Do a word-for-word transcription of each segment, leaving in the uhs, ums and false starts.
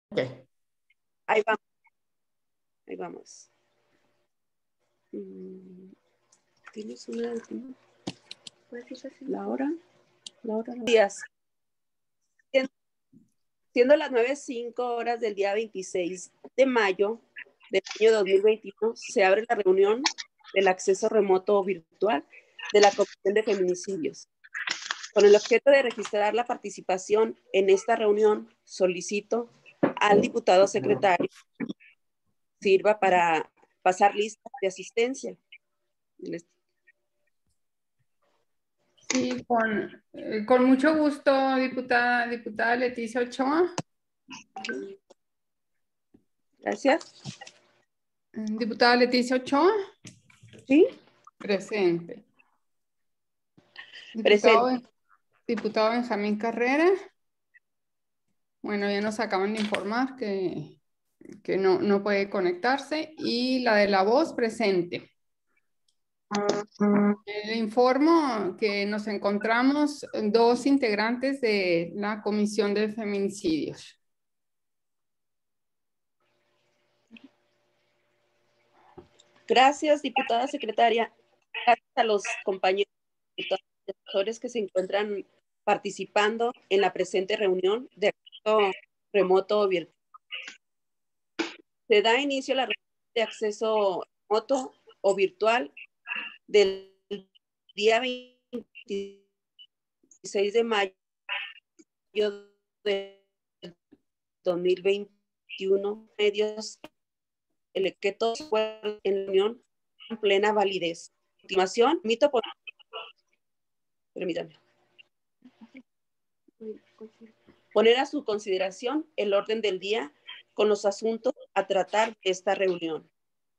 Ok. Ahí vamos. Ahí vamos. Mm, ¿Tienes una? ¿La hora? La hora. La... Días. Siendo las nueve cinco horas del día veintiséis de mayo del año dos mil veintiuno, se abre la reunión del acceso remoto virtual de la Comisión de Feminicidios. Con el objeto de registrar la participación en esta reunión, solicito al diputado secretario sirva para pasar lista de asistencia. Sí, con, eh, con mucho gusto, diputada, diputada Leticia Ochoa. Gracias. Diputada Leticia Ochoa. Sí. Presente. Presente. Diputado, diputado Benjamín Carrera. Bueno, ya nos acaban de informar que, que no, no puede conectarse. Y la de la voz, presente. Le informo que nos encontramos dos integrantes de la Comisión de Feminicidios. Gracias, diputada secretaria. Gracias a los compañeros diputados que se encuentran participando en la presente reunión de acceso remoto virtual. Se da inicio a la reunión de acceso remoto o virtual del día veintiséis de mayo de dos mil veintiuno, medios el que todos fueron en la unión en plena validez. A continuación, mito por... Permítame. Poner a su consideración el orden del día con los asuntos a tratar de esta reunión.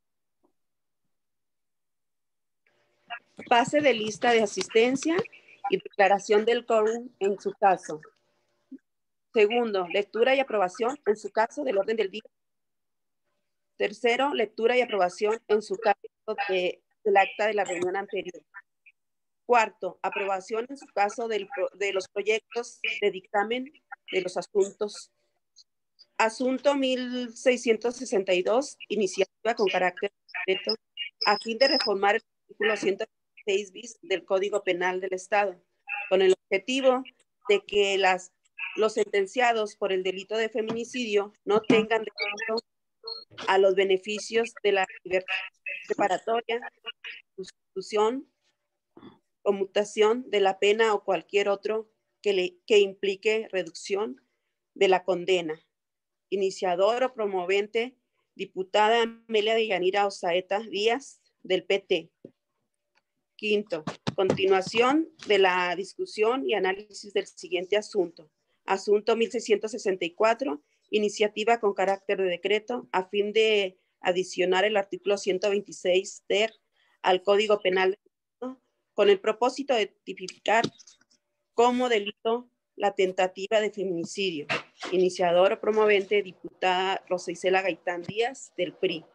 Pase de lista de asistencia y declaración del quórum en su caso. Segundo, lectura y aprobación en su caso del orden del día. Tercero, lectura y aprobación en su caso de, del acta de la reunión anterior. Cuarto, aprobación en su caso del, de los proyectos de dictamen de los asuntos. Asunto mil seiscientos sesenta y dos, iniciativa con carácter concreto a fin de reformar el artículo ciento veintiséis bis del Código Penal del Estado, con el objetivo de que las, los sentenciados por el delito de feminicidio no tengan derecho a los beneficios de la libertad preparatoria, sustitución, conmutación de la pena o cualquier otro que, le, que implique reducción de la condena. Iniciador o promovente, diputada Amelia de Yanira Osaeta Díaz, del P T. Quinto, continuación de la discusión y análisis del siguiente asunto. Asunto mil seiscientos sesenta y cuatro, iniciativa con carácter de decreto a fin de adicionar el artículo ciento veintiséis ter al Código Penal con el propósito de tipificar como delito la tentativa de feminicidio. Iniciador o promovente, diputada Rosa Isela Gaitán Díaz, del P R I.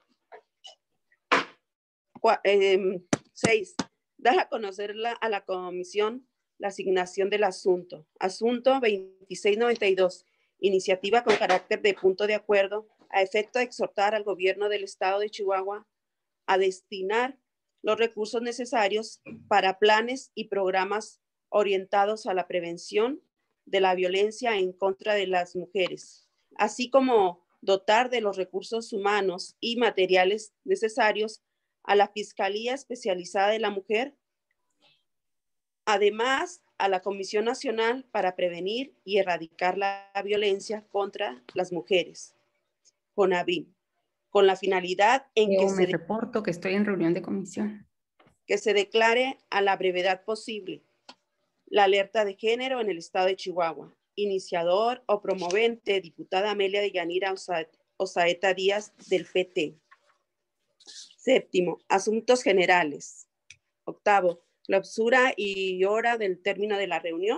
Eh, seis. Da a conocer la, a la comisión la asignación del asunto. Asunto veintiséis noventa y dos. Iniciativa con carácter de punto de acuerdo a efecto de exhortar al gobierno del estado de Chihuahua a destinar los recursos necesarios para planes y programas orientados a la prevención de la violencia en contra de las mujeres, así como dotar de los recursos humanos y materiales necesarios a la Fiscalía Especializada de la Mujer, además a la Comisión Nacional para Prevenir y Erradicar la Violencia contra las Mujeres, CONAVIM, con la finalidad en Yo que me se, reporto que estoy en reunión de comisión. que se declare a la brevedad posible la alerta de género en el estado de Chihuahua. Iniciador o promovente, diputada Amelia de Yanira Osaeta Díaz, del P T. Séptimo, asuntos generales. Octavo, clausura y hora del término de la reunión.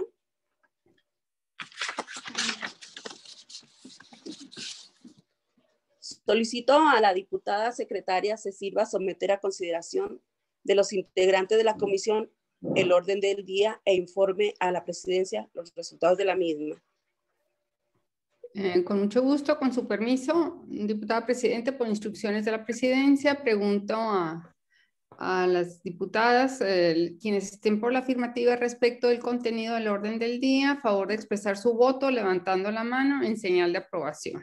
Solicito a la diputada secretaria se sirva someter a consideración de los integrantes de la comisión el orden del día e informe a la presidencia los resultados de la misma. Eh, con mucho gusto, con su permiso, diputada presidente, por instrucciones de la presidencia, pregunto a, a las diputadas, eh, quienes estén por la afirmativa respecto del contenido del orden del día, a favor de expresar su voto levantando la mano en señal de aprobación.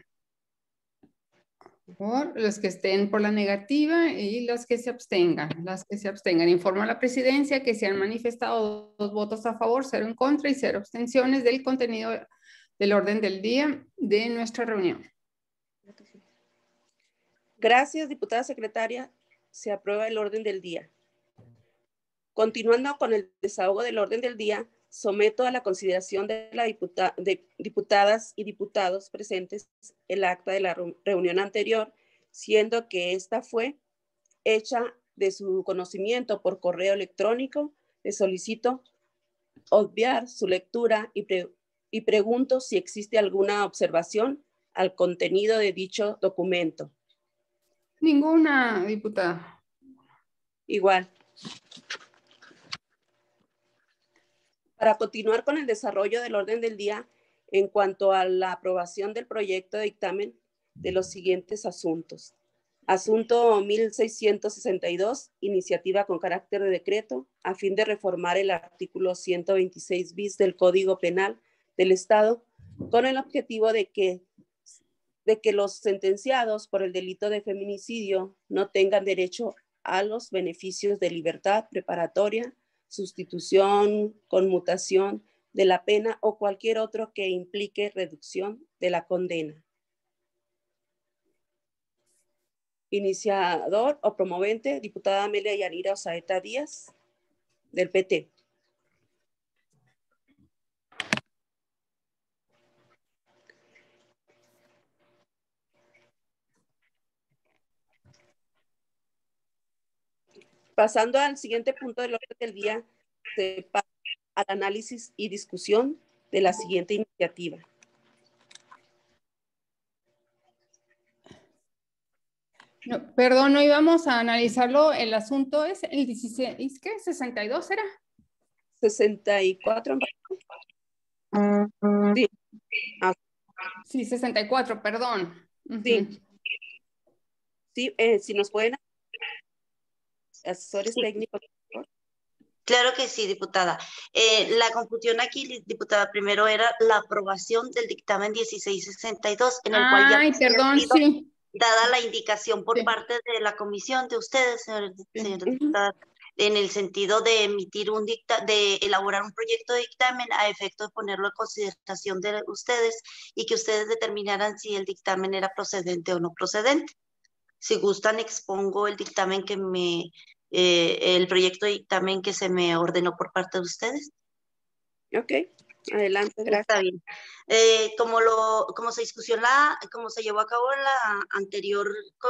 Por los que estén por la negativa y las que se abstengan. Las que se abstengan. Informo a la presidencia que se han manifestado dos votos a favor, cero en contra y cero abstenciones del contenido del orden del día de nuestra reunión. Gracias, diputada secretaria. Se aprueba el orden del día. Continuando con el desahogo del orden del día, someto a la consideración de las diputa de diputadas y diputados presentes el acta de la reunión anterior, siendo que esta fue hecha de su conocimiento por correo electrónico. Les solicito obviar su lectura y, pre y pregunto si existe alguna observación al contenido de dicho documento. Ninguna, diputada. Igual. Para continuar con el desarrollo del orden del día, en cuanto a la aprobación del proyecto de dictamen de los siguientes asuntos. Asunto mil seiscientos sesenta y dos, iniciativa con carácter de decreto, a fin de reformar el artículo ciento veintiséis bis del Código Penal del Estado, con el objetivo de que, de que los sentenciados por el delito de feminicidio no tengan derecho a los beneficios de libertad preparatoria, sustitución, conmutación de la pena o cualquier otro que implique reducción de la condena. Iniciador o promovente, diputada Amelia Yanira Osaeta Díaz, del P T. Pasando al siguiente punto del orden del día, se pasa al análisis y discusión de la siguiente iniciativa. No, perdón, no íbamos a analizarlo. El asunto es el dieciséis, ¿qué? ¿sesenta y dos era? sesenta y cuatro. Sí. Ah. Sí, sesenta y cuatro, perdón. Sí. Uh-huh. Sí, eh, si nos pueden asesores sí. técnicos. Claro que sí, diputada. Eh, la confusión aquí, diputada, primero era la aprobación del dictamen dieciséis sesenta y dos, en el Ay, cual ya Ay, perdón, sí. dada la indicación por sí. parte de la comisión de ustedes, señor, sí. señor diputada, en el sentido de emitir un dicta, de elaborar un proyecto de dictamen a efecto de ponerlo a consideración de ustedes y que ustedes determinaran si el dictamen era procedente o no procedente. Si gustan, expongo el dictamen que me, eh, el proyecto de dictamen que se me ordenó por parte de ustedes. Ok, adelante, gracias. Está bien. Eh, como, lo, como, se discusión la, como se llevó a cabo en la, anterior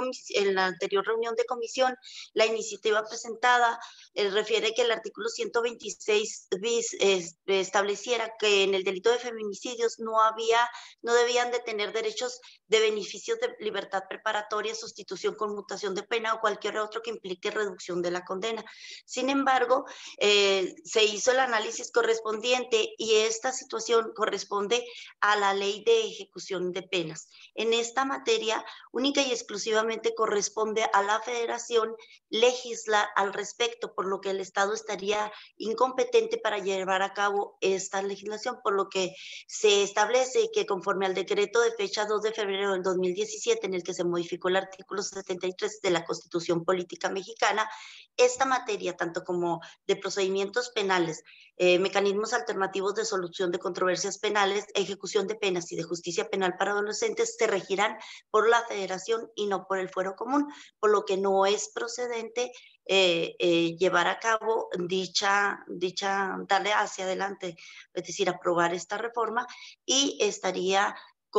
en la anterior reunión de comisión, la iniciativa presentada eh, refiere que el artículo ciento veintiséis bis eh, estableciera que en el delito de feminicidios no había, no debían de tener derechos de beneficios de libertad preparatoria, sustitución, conmutación de pena o cualquier otro que implique reducción de la condena. Sin embargo, eh, se hizo el análisis correspondiente y esta situación corresponde a la ley de ejecución de penas. En esta materia, única y exclusivamente corresponde a la Federación legislar al respecto, por lo que el Estado estaría incompetente para llevar a cabo esta legislación, por lo que se establece que conforme al decreto de fecha dos de febrero del dos mil diecisiete, en el que se modificó el artículo setenta y tres de la Constitución Política Mexicana, esta materia, tanto como de procedimientos penales, eh, mecanismos alternativos de solución de controversias penales, ejecución de penas y de justicia penal para adolescentes, se regirán por la Federación y no por el fuero común, por lo que no es procedente eh, eh, llevar a cabo dicha, dicha, darle hacia adelante, es decir, aprobar esta reforma, y estaría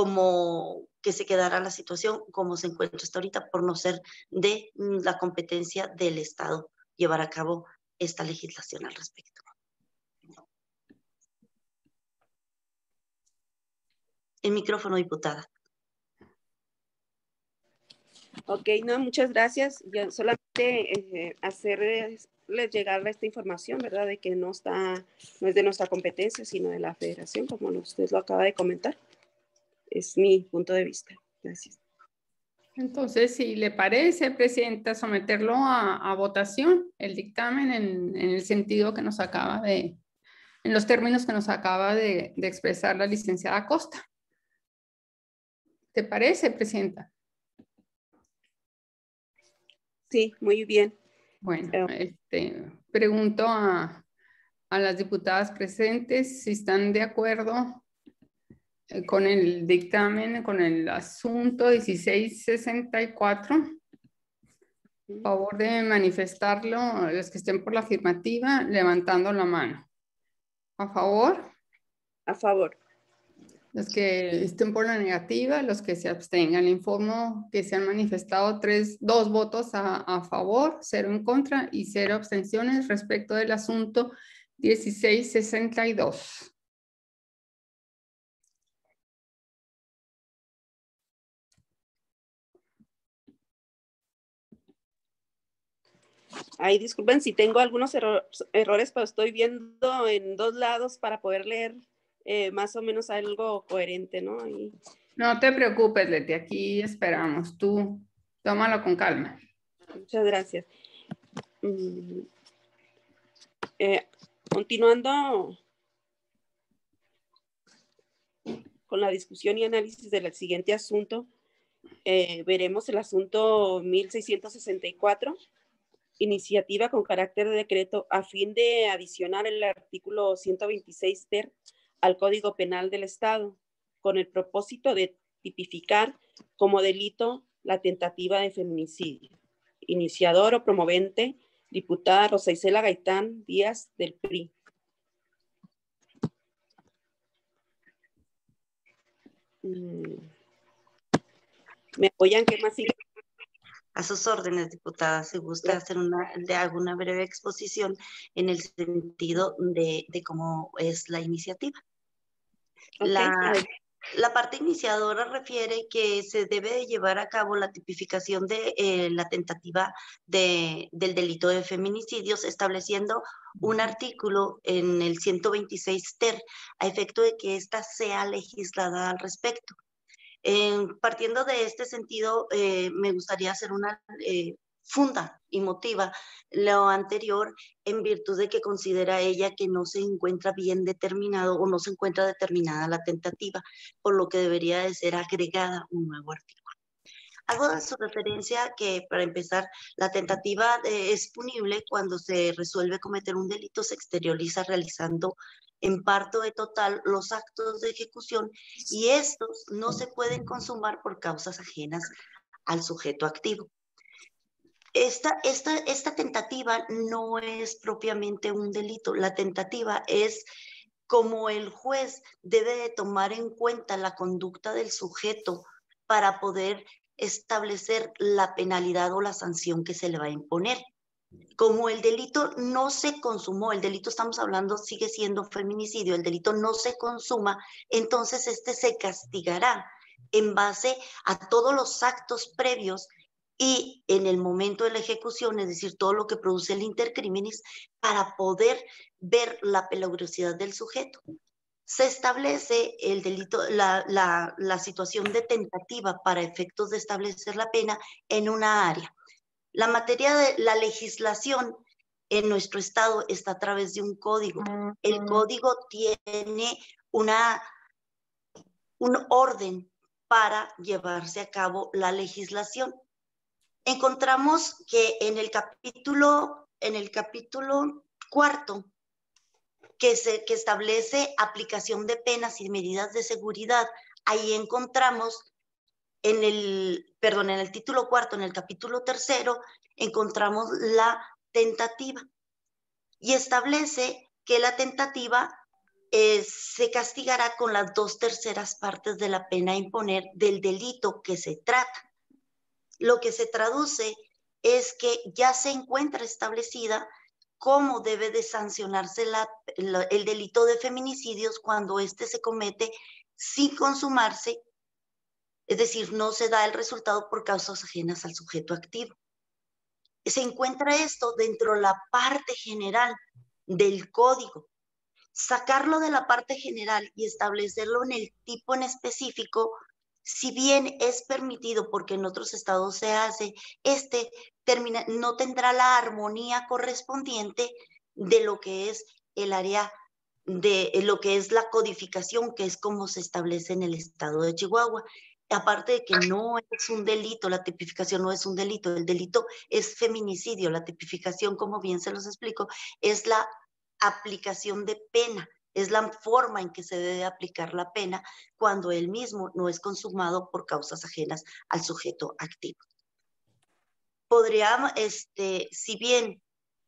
como que se quedara la situación como se encuentra hasta ahorita, por no ser de la competencia del Estado llevar a cabo esta legislación al respecto. El micrófono, diputada. Ok, no, muchas gracias. Ya solamente eh, hacerles llegar esta información, ¿verdad? De que no está, no es de nuestra competencia, sino de la Federación, como usted lo acaba de comentar. Es mi punto de vista. Gracias. Entonces, si le parece, Presidenta, someterlo a, a votación, el dictamen en, en el sentido que nos acaba de, en los términos que nos acaba de, de expresar la licenciada Costa. ¿Te parece, Presidenta? Sí, muy bien. Bueno, este, pregunto a, a las diputadas presentes si están de acuerdo con el dictamen, con el asunto dieciséis sesenta y cuatro. A favor de manifestarlo, los que estén por la afirmativa, levantando la mano. ¿A favor? A favor. Los que estén por la negativa, los que se abstengan. Le informo que se han manifestado tres, dos votos a, a favor, cero en contra y cero abstenciones respecto del asunto dieciséis sesenta y dos. Ay, disculpen si tengo algunos error, errores, pero estoy viendo en dos lados para poder leer eh, más o menos algo coherente, ¿no? Y... No te preocupes, Leti, aquí esperamos. Tú tómalo con calma. Muchas gracias. Mm, eh, continuando con la discusión y análisis del siguiente asunto, eh, veremos el asunto mil seiscientos sesenta y cuatro, iniciativa con carácter de decreto a fin de adicionar el artículo ciento veintiséis ter al Código Penal del Estado, con el propósito de tipificar como delito la tentativa de feminicidio. Iniciador o promovente, diputada Rosa Isela Gaitán Díaz del P R I. ¿Me apoyan? ¿Qué más sigue? A sus órdenes, diputada, si gusta hacer una, de alguna breve exposición en el sentido de, de cómo es la iniciativa. Okay. La, la parte iniciadora refiere que se debe de llevar a cabo la tipificación de eh, la tentativa de, del delito de feminicidios, estableciendo un artículo en el ciento veintiséis ter a efecto de que ésta sea legislada al respecto. Eh, partiendo de este sentido, eh, me gustaría hacer una eh, funda y motiva lo anterior en virtud de que considera ella que no se encuentra bien determinado o no se encuentra determinada la tentativa, por lo que debería de ser agregada un nuevo artículo. Hago su referencia que, para empezar, la tentativa eh, es punible cuando se resuelve cometer un delito, se exterioriza realizando en parte de total los actos de ejecución y estos no se pueden consumar por causas ajenas al sujeto activo. Esta, esta, esta tentativa no es propiamente un delito. La tentativa es como el juez debe de tomar en cuenta la conducta del sujeto para poder establecer la penalidad o la sanción que se le va a imponer. Como el delito no se consumó, el delito estamos hablando sigue siendo feminicidio, el delito no se consuma, entonces este se castigará en base a todos los actos previos y en el momento de la ejecución, es decir, todo lo que produce el intercriminis, para poder ver la peligrosidad del sujeto. Se establece el delito, la, la, la situación de tentativa para efectos de establecer la pena en una área. La materia de la legislación en nuestro estado está a través de un código. El código tiene una, un orden para llevarse a cabo la legislación. Encontramos que en el capítulo, en el capítulo cuarto, que, se, que establece aplicación de penas y medidas de seguridad, ahí encontramos en el, perdón, en el título cuarto, en el capítulo tercero, encontramos la tentativa y establece que la tentativa eh, se castigará con las dos terceras partes de la pena a imponer del delito que se trata. Lo que se traduce es que ya se encuentra establecida cómo debe de sancionarse la, la, el delito de feminicidios cuando éste se comete sin consumarse, es decir, no se da el resultado por causas ajenas al sujeto activo. Se encuentra esto dentro de la parte general del código. Sacarlo de la parte general y establecerlo en el tipo en específico si bien es permitido porque en otros estados se hace, este termina, no tendrá la armonía correspondiente de lo que es el área de lo que es la codificación, que es como se establece en el estado de Chihuahua. Aparte de que no es un delito, la tipificación no es un delito, el delito es feminicidio, la tipificación, como bien se los explico, es la aplicación de pena, es la forma en que se debe aplicar la pena cuando el mismo no es consumado por causas ajenas al sujeto activo. Podría, este, si bien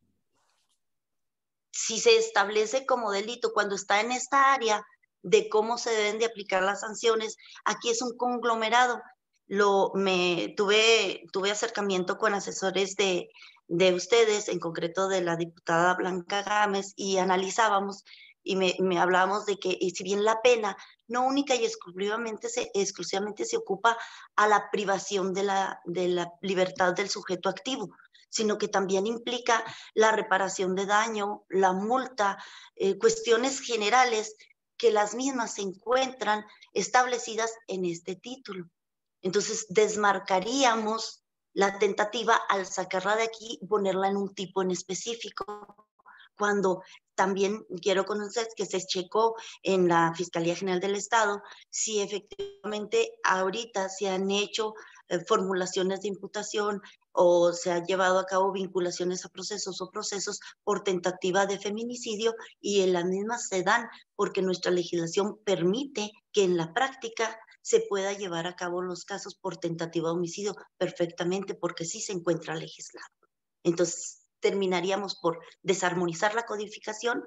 si se establece como delito cuando está en esta área de cómo se deben de aplicar las sanciones, aquí es un conglomerado. Lo, me, tuve, tuve acercamiento con asesores de, de ustedes, en concreto de la diputada Blanca Gámez, y analizábamos y me, me hablábamos de que y si bien la pena no única y exclusivamente se, exclusivamente se ocupa a la privación de la, de la libertad del sujeto activo, sino que también implica la reparación de daño, la multa, eh, cuestiones generales que las mismas se encuentran establecidas en este título. Entonces, desmarcaríamos la tentativa al sacarla de aquí y ponerla en un tipo en específico, cuando también quiero conocer que se checó en la Fiscalía General del Estado si efectivamente ahorita se han hecho eh, formulaciones de imputación o se han llevado a cabo vinculaciones a procesos o procesos por tentativa de feminicidio, y en las mismas se dan porque nuestra legislación permite que en la práctica se pueda llevar a cabo los casos por tentativa de homicidio perfectamente, porque sí se encuentra legislado. Entonces, terminaríamos por desarmonizar la codificación,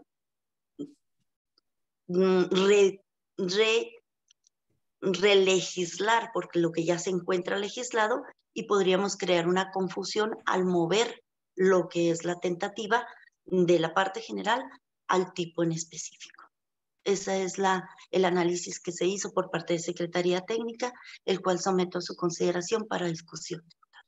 re, re, relegislar, porque lo que ya se encuentra legislado, y podríamos crear una confusión al mover lo que es la tentativa de la parte general al tipo en específico. Ese es la, el análisis que se hizo por parte de Secretaría Técnica, el cual someto a su consideración para discusión.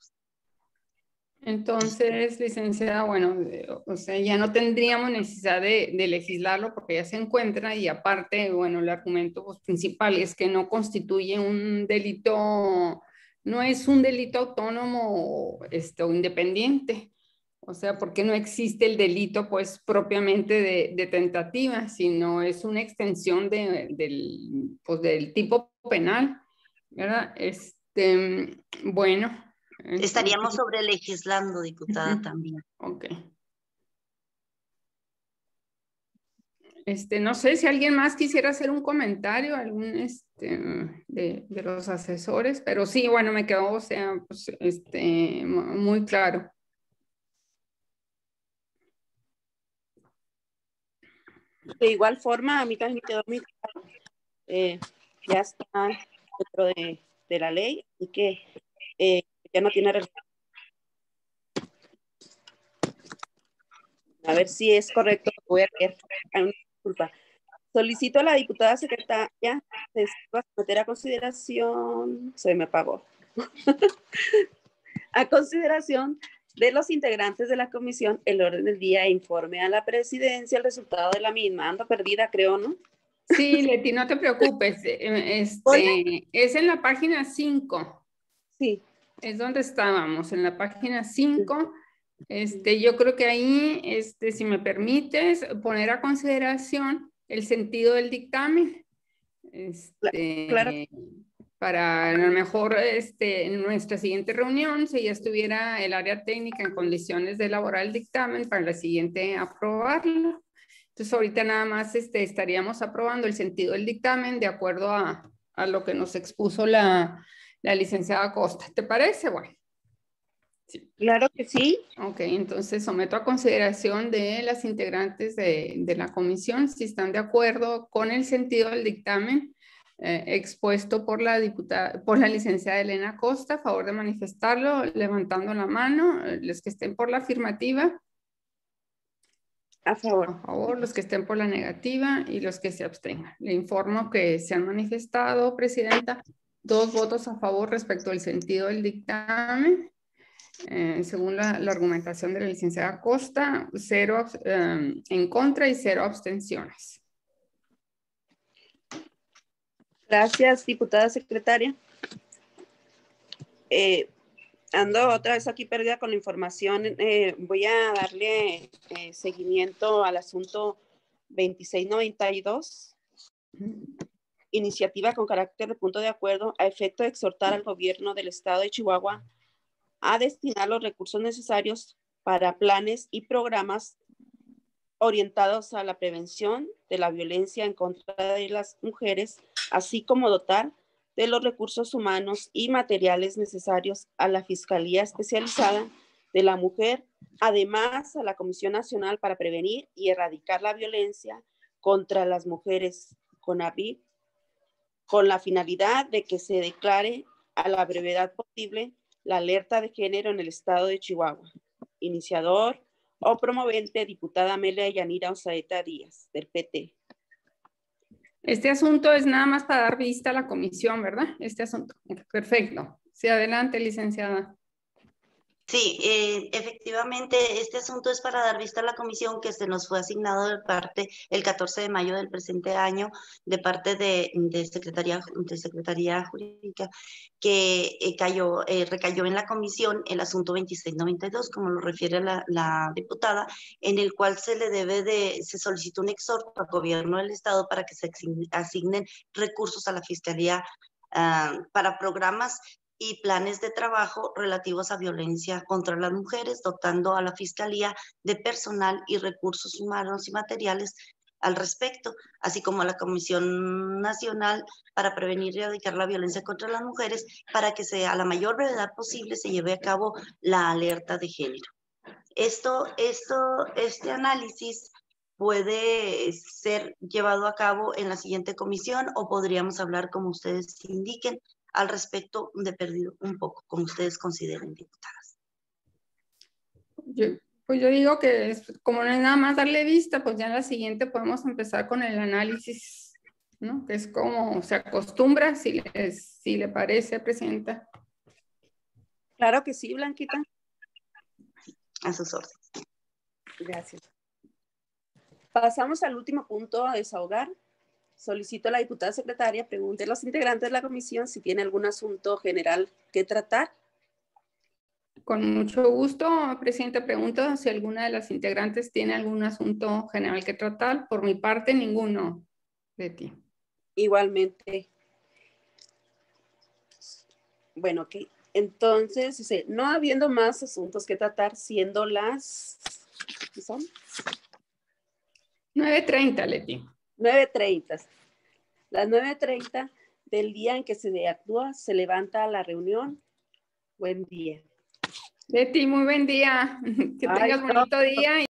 Entonces, licenciada, bueno, o sea, ya no tendríamos necesidad de, de legislarlo porque ya se encuentra, y aparte, bueno, el argumento pues, principal es que no constituye un delito, no es un delito autónomo este, o independiente. O sea, porque no existe el delito, pues, propiamente de, de tentativa, sino es una extensión de, del, pues, del tipo penal, ¿verdad? Este, bueno. Entonces, estaríamos sobre legislando, diputada, uh-huh. También. Ok. Este, no sé si alguien más quisiera hacer un comentario, algún este, de, de los asesores, pero sí, bueno, me quedó, o sea, pues, este, muy claro. De igual forma, a mí también me quedó muy claro. Eh, ya está dentro de, de la ley, y que eh, ya no tiene relación. A ver si es correcto, voy a leer. Ay, una disculpa. Solicito a la diputada secretaria de someter a consideración, se me apagó, a consideración de los integrantes de la comisión el orden del día e informe a la presidencia el resultado de la misma. Ando perdida, creo, ¿no? Sí, Leti, no te preocupes. Este, es en la página cinco. Sí. Es donde estábamos, en la página cinco. Este, yo creo que ahí, este, si me permites, poner a consideración el sentido del dictamen. Este, claro. Para a lo mejor este, en nuestra siguiente reunión, si ya estuviera el área técnica en condiciones de elaborar el dictamen, para la siguiente aprobarlo. Entonces, ahorita nada más este, estaríamos aprobando el sentido del dictamen de acuerdo a, a lo que nos expuso la, la licenciada Acosta. ¿Te parece? Bueno. Sí. Claro que sí. Ok, entonces someto a consideración de las integrantes de, de la comisión si están de acuerdo con el sentido del dictamen eh, expuesto por la diputada, por la licenciada Elena Acosta. A favor de manifestarlo, levantando la mano. Los que estén por la afirmativa. A favor. A favor, los que estén por la negativa y los que se abstengan. Le informo que se han manifestado, Presidenta, dos votos a favor respecto al sentido del dictamen. Eh, según la, la argumentación de la licenciada Acosta, cero eh, en contra y cero abstenciones. Gracias, diputada secretaria. Eh, ando otra vez aquí perdida con la información. Eh, voy a darle eh, seguimiento al asunto veintiséis noventa y dos. Iniciativa con carácter de punto de acuerdo a efecto de exhortar al gobierno del estado de Chihuahua a destinar los recursos necesarios para planes y programas orientados a la prevención de la violencia en contra de las mujeres, así como dotar de los recursos humanos y materiales necesarios a la Fiscalía Especializada de la Mujer, además a la Comisión Nacional para Prevenir y Erradicar la Violencia contra las Mujeres, CONAVIP, con la finalidad de que se declare a la brevedad posible la alerta de género en el estado de Chihuahua. Iniciador o promovente, diputada Amelia Yanira Osaeta Díaz, del P T. Este asunto es nada más para dar vista a la comisión, ¿verdad? Este asunto. Perfecto. Sí, adelante, licenciada. Sí, eh, efectivamente, este asunto es para dar vista a la comisión que se nos fue asignado de parte el catorce de mayo del presente año de parte de, de, Secretaría, de Secretaría Jurídica que eh, cayó, eh, recayó en la comisión el asunto veintiséis noventa y dos, como lo refiere la, la diputada, en el cual se le debe de, se solicita un exhorto al gobierno del estado para que se asignen recursos a la Fiscalía uh, para programas y planes de trabajo relativos a violencia contra las mujeres, dotando a la Fiscalía de personal y recursos humanos y materiales al respecto, así como a la Comisión Nacional para Prevenir y Erradicar la Violencia contra las Mujeres, para que sea a la mayor brevedad posible se lleve a cabo la alerta de género. Esto, esto, este análisis puede ser llevado a cabo en la siguiente comisión o podríamos hablar como ustedes indiquen al respecto de perdido un poco, como ustedes consideren, diputadas. Yo, pues yo digo que es, como no es nada más darle vista, pues ya en la siguiente podemos empezar con el análisis, ¿no? Que es como se acostumbra, si le, si le parece, Presidenta. Claro que sí, Blanquita. A sus órdenes. Gracias. Pasamos al último punto a desahogar. Solicito a la diputada secretaria pregunte a los integrantes de la comisión si tiene algún asunto general que tratar. Con mucho gusto, Presidenta. Pregunto si alguna de las integrantes tiene algún asunto general que tratar. Por mi parte, ninguno, Betty. Igualmente. Bueno, ok. Entonces, dice, no habiendo más asuntos que tratar, siendo las... ¿qué son? nueve treinta, Leti. nueve treinta. Las nueve treinta del día en que se actúa, se levanta la reunión. Buen día. Betty, muy buen día. Que Ay, tengas bonito no. día.